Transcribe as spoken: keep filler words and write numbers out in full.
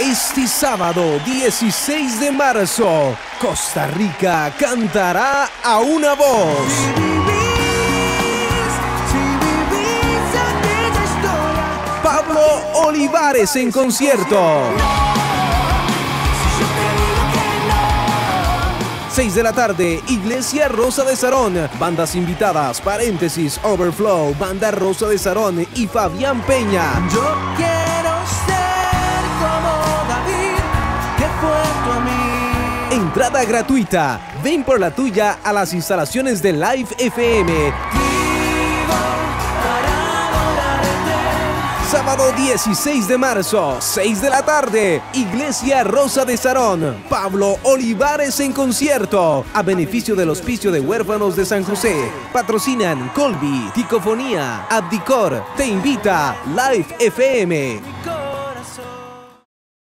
Este sábado dieciséis de marzo, Costa Rica cantará a una voz. Si vivís, si vivís aquella historia. Pablo Olivares en concierto. seis de la tarde, Iglesia Rosa de Sarón. Bandas invitadas, paréntesis, Overflow, Banda Rosa de Sarón y Fabián Peña. Yo quiero ser como David, que fue tu amigo. Entrada gratuita. Ven por la tuya a las instalaciones de Live F M. Vivo para adorarte. Sábado dieciséis de marzo, seis de la tarde, Iglesia Rosa de Sarón. Pablo Olivares en concierto, a beneficio del Hospicio de Huérfanos de San José. Patrocinan Colby, Ticofonía, Abdicor. Te invita Live F M.